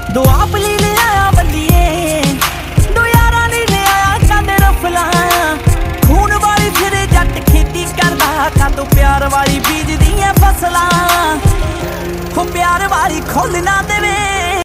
दो आप ली ले आया बल्लिए, दो यारा ली ले आया कंद रफला। खून वाली फिरे जट खेती करदा, कातों प्यार वाली बीज दियां फसलां। हो प्यार वाली खोल ना देवे